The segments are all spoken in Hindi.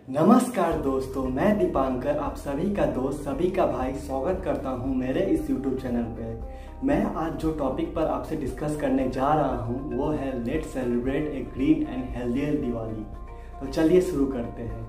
नमस्कार दोस्तों, मैं दीपांकर आप सभी का दोस्त, सभी का भाई स्वागत करता हूं मेरे इस YouTube चैनल पे। मैं आज जो टॉपिक पर आपसे डिस्कस करने जा रहा हूं वो है let's celebrate a green and healthier Diwali. तो चलिए शुरू करते हैं।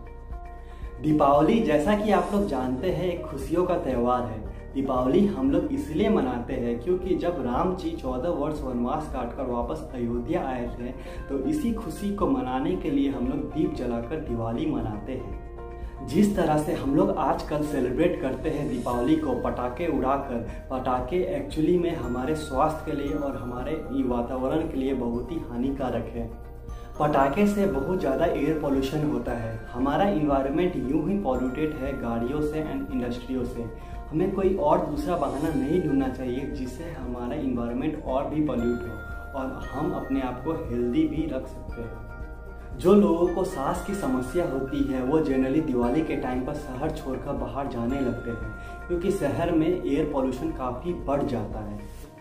दीपावली जैसा कि आप लोग जानते हैं एक खुशियों का त्यौहार है। दीपावली हम लोग इसलिए मनाते हैं क्योंकि जब राम जी 14 वर्ष वनवास काटकर वापस अयोध्या आए थे तो इसी खुशी को मनाने के लिए हम लोग दीप जलाकर दिवाली मनाते हैं। जिस तरह से हम लोग आजकल सेलिब्रेट करते हैं दीपावली को पटाखे उड़ाकर, पटाखे एक्चुअली में हमारे स्वास्थ्य के लिए और हमारे वातावरण के लिए बहुत ही हानिकारक है। पटाखे से बहुत ज़्यादा एयर पोल्यूशन होता है। हमारा इन्वायरमेंट यूं ही पॉल्यूटेड है गाड़ियों से एंड इंडस्ट्रियों से। हमें कोई और दूसरा बहाना नहीं ढूंढना चाहिए जिससे हमारा इन्वायरमेंट और भी पॉल्यूट हो और हम अपने आप को हेल्दी भी रख सकते हैं। जो लोगों को सांस की समस्या होती है वो जनरली दिवाली के टाइम पर शहर छोड़कर बाहर जाने लगते हैं क्योंकि शहर में एयर पोल्यूशन काफ़ी बढ़ जाता है।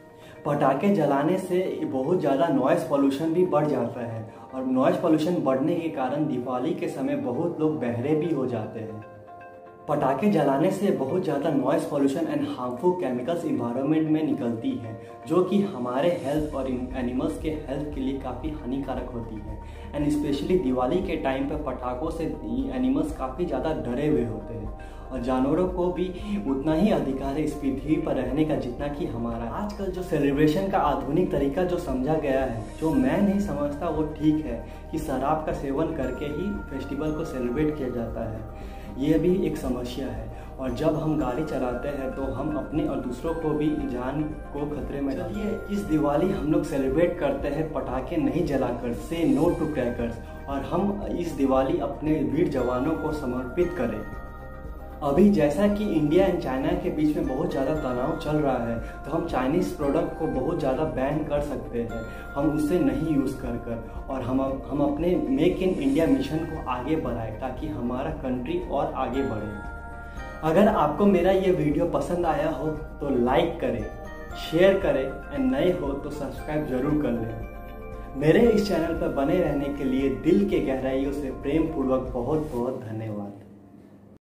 पटाखे जलाने से बहुत ज़्यादा नॉइज़ पोल्यूशन भी बढ़ जाता है और नॉइज़ पोल्यूशन बढ़ने के कारण दिवाली के समय बहुत लोग बहरे भी हो जाते हैं। पटाखे जलाने से बहुत ज़्यादा noise pollution and harmful chemicals environment में निकलती है जो कि हमारे हेल्थ और एनिमल्स के हेल्थ के लिए काफ़ी हानिकारक होती है। एंड स्पेशली दिवाली के टाइम पर पटाखों से एनिमल्स काफ़ी ज़्यादा डरे हुए होते हैं और जानवरों को भी उतना ही अधिकार है इस पृथ्वी पर रहने का जितना कि हमारा। आजकल जो सेलिब्रेशन का आधुनिक तरीका जो समझा गया है, जो मैं नहीं समझता वो ठीक है कि शराब का सेवन करके ही फेस्टिवल को सेलिब्रेट किया जाता है। ये भी एक समस्या है और जब हम गाड़ी चलाते हैं तो हम अपने और दूसरों को भी जान को खतरे में डालते हैं। इस दिवाली हम लोग सेलिब्रेट करते हैं पटाखे नहीं जलाकर, से नो टू क्रैकर्स, और हम इस दिवाली अपने वीर जवानों को समर्पित करें। अभी जैसा कि इंडिया एंड चाइना के बीच में बहुत ज़्यादा तनाव चल रहा है तो हम चाइनीज़ प्रोडक्ट को बहुत ज़्यादा बैन कर सकते हैं, हम उससे नहीं यूज़ कर और हम अपने मेक इन इंडिया मिशन को आगे बढ़ाएं ताकि हमारा कंट्री और आगे बढ़े। अगर आपको मेरा ये वीडियो पसंद आया हो तो लाइक करें, शेयर करें एंड नए हो तो सब्सक्राइब जरूर कर लें। मेरे इस चैनल पर बने रहने के लिए दिल के गहराइयों से प्रेम पूर्वक बहुत बहुत धन्यवाद।